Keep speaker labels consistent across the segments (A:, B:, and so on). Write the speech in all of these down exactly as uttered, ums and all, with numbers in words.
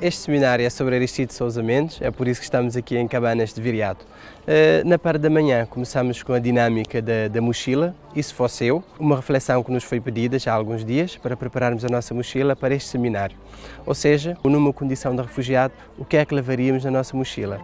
A: Este seminário é sobre Aristides Sousa Mendes, é por isso que estamos aqui em Cabanas de Viriato. Na parte da manhã começamos com a dinâmica da, da mochila, Isso Fosse Eu, uma reflexão que nos foi pedida já há alguns dias para prepararmos a nossa mochila para este seminário. Ou seja, numa condição de refugiado, o que é que levaríamos na nossa mochila?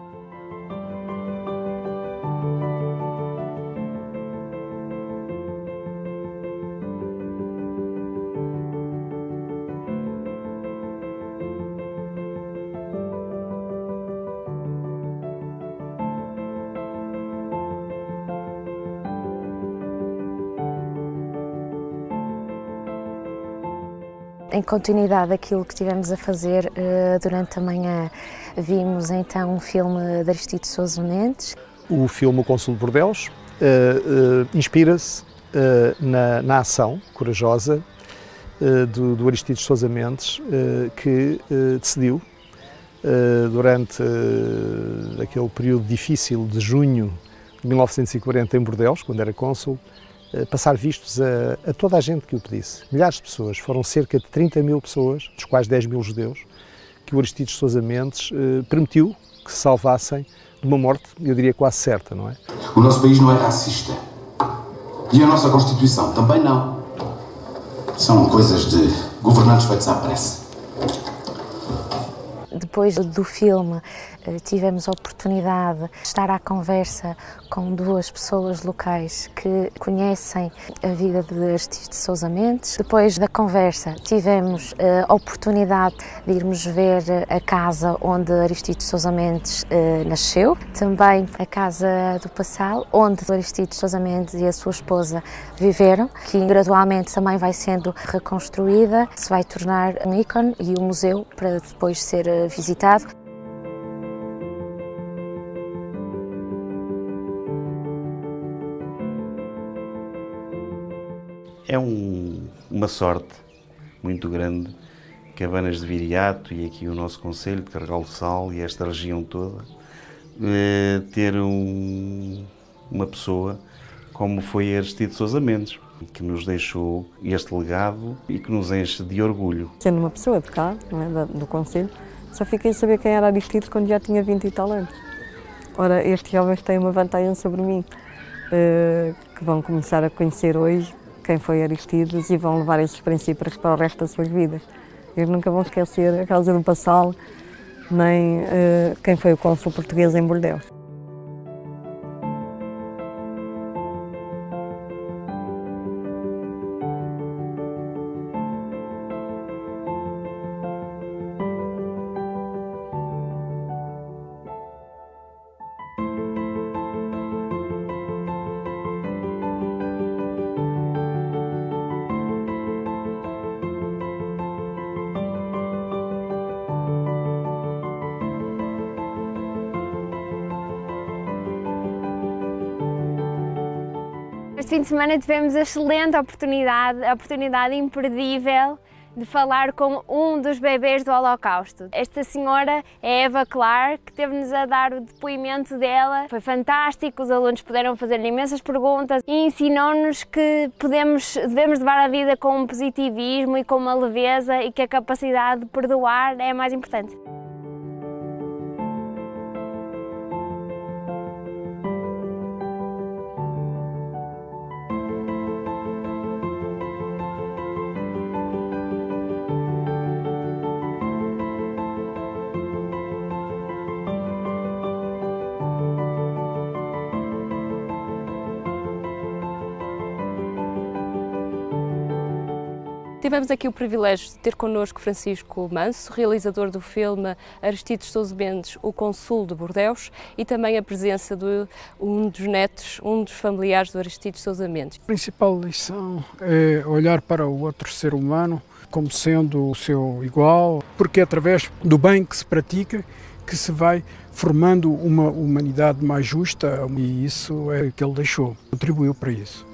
B: Em continuidade daquilo que tivemos a fazer durante a manhã, vimos então um filme de Aristides Sousa Mendes.
C: O filme O Cônsul de Bordeus uh, uh, inspira-se uh, na, na ação corajosa uh, do, do Aristides Sousa Mendes, uh, que uh, decidiu, uh, durante uh, aquele período difícil de junho de mil novecentos e quarenta em Bordeus, quando era cônsul, passar vistos a, a toda a gente que o pedisse. Milhares de pessoas, foram cerca de trinta mil pessoas, dos quais dez mil judeus, que o Aristides Sousa Mendes eh, permitiu que se salvassem de uma morte, eu diria quase certa, não é?
D: O nosso país não é racista. E a nossa Constituição também não. São coisas de governantes feitos à pressa.
B: Depois do filme, tivemos a oportunidade de estar à conversa com duas pessoas locais que conhecem a vida de Aristides Sousa Mendes. Depois da conversa, tivemos a oportunidade de irmos ver a casa onde Aristides Sousa Mendes nasceu, também a Casa do Passal, onde Aristides Sousa Mendes e a sua esposa viveram, que gradualmente também vai sendo reconstruída, se vai tornar um ícone e um museu para depois ser visitado.
E: É um, uma sorte muito grande, Cabanas de Viriato e aqui o nosso concelho de Carregal do Sal e esta região toda, eh, ter um, uma pessoa como foi Aristides Sousa Mendes, que nos deixou este legado e que nos enche de orgulho.
F: Sendo uma pessoa de cá, não é, do concelho, só fiquei a saber quem era Aristides quando já tinha vinte e tal anos. Ora, estes jovens têm uma vantagem sobre mim, eh, que vão começar a conhecer hoje quem foi Aristides e vão levar esses princípios para o resto das suas vidas. Eles nunca vão esquecer a Casa do Passal, nem uh, quem foi o cônsul português em Bordeus.
G: Este fim de semana tivemos a excelente oportunidade, a oportunidade imperdível de falar com um dos bebês do Holocausto. Esta senhora é Eva Clark, que teve-nos a dar o depoimento dela. Foi fantástico, os alunos puderam fazer imensas perguntas e ensinou-nos que podemos, devemos levar a vida com um positivismo e com uma leveza e que a capacidade de perdoar é a mais importante.
H: Tivemos aqui o privilégio de ter connosco Francisco Manso, realizador do filme Aristides Sousa Mendes, o Cônsul de Bordeus, e também a presença de um dos netos, um dos familiares do Aristides Sousa Mendes.
I: A principal lição é olhar para o outro ser humano como sendo o seu igual, porque é através do bem que se pratica que se vai formando uma humanidade mais justa, e isso é o que ele deixou, contribuiu para isso.